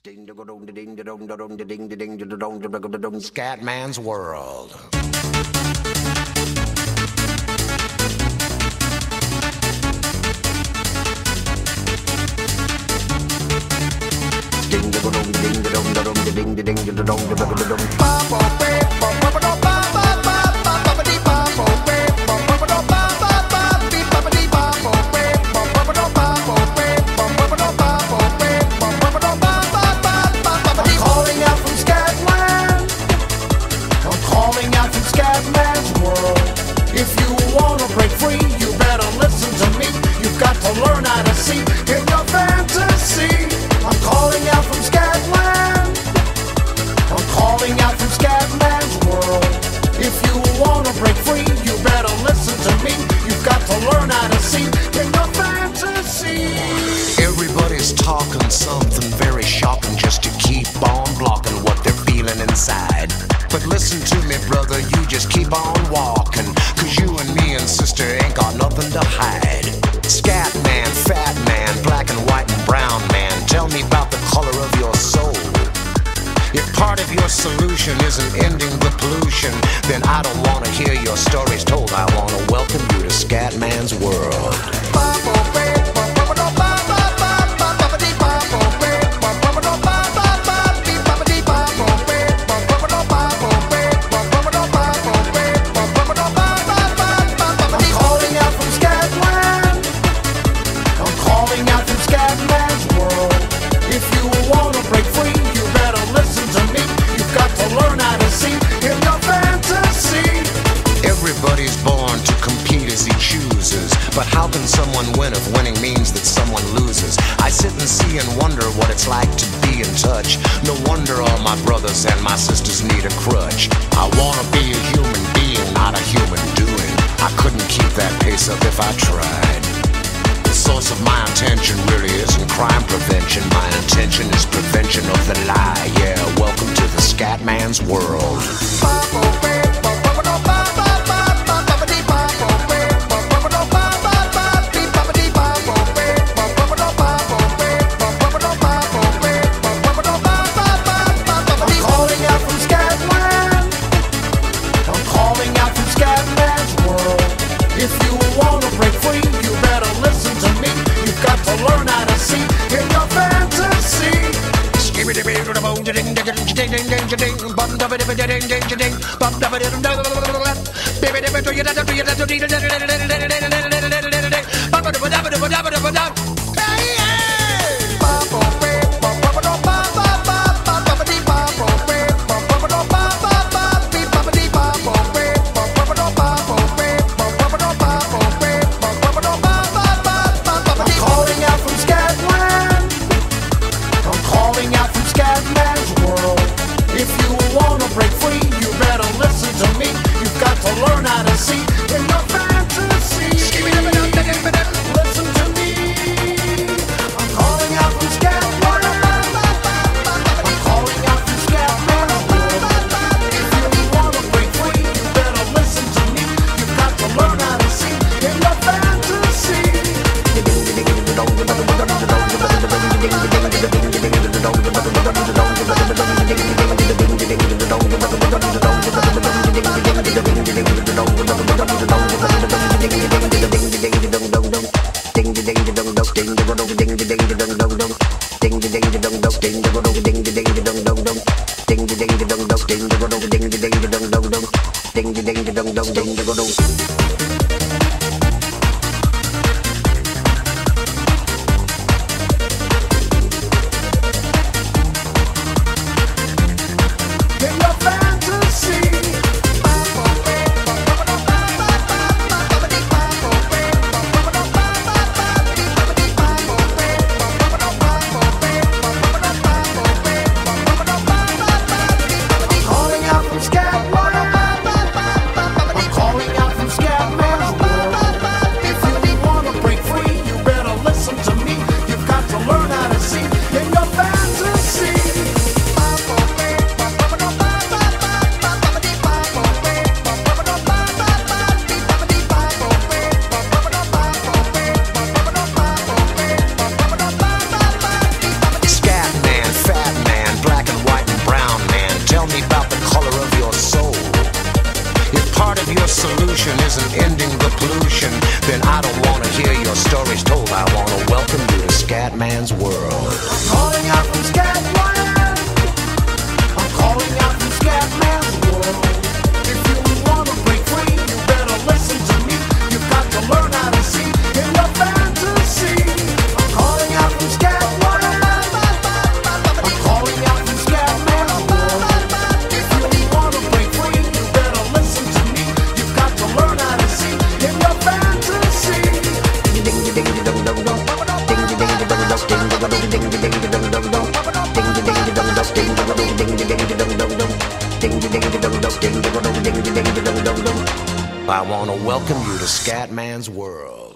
Scatman's World. Talking something very shocking just to keep on blocking what they're feeling inside. But listen to me, brother, you just keep on walking, cause you and me and sister ain't got nothing to hide. Scat man, fat man, black and white and brown man, tell me about the color of your soul. If part of your solution isn't ending the pollution, then I don't wanna hear your stories told. I wanna welcome you to Scatman's World. Everybody's born to compete as he chooses, but how can someone win if winning means that someone loses? I sit and see and wonder what it's like to be in touch. No wonder all my brothers and my sisters need a crutch. I wanna be a human being, not a human doing. I couldn't keep that pace up if I tried. The source of my intention really isn't crime prevention. My intention is prevention of the lie. Yeah, welcome to the Scatman's World. Calling out from Scatman. isn't ending the pollution, then I don't wanna hear your stories told. I wanna welcome you to Scatman's world. I'm calling out from Scatland. I'm calling out from Scatman's world. If you wanna break free, you better listen to me. You've got to learn how to see in your fantasy. I'm calling out from Scatland. I'm calling out from Scatman's world. If you wanna break free, you better listen to me. You've got to learn how to see in your fantasy. I wanna welcome you to Scatman's world.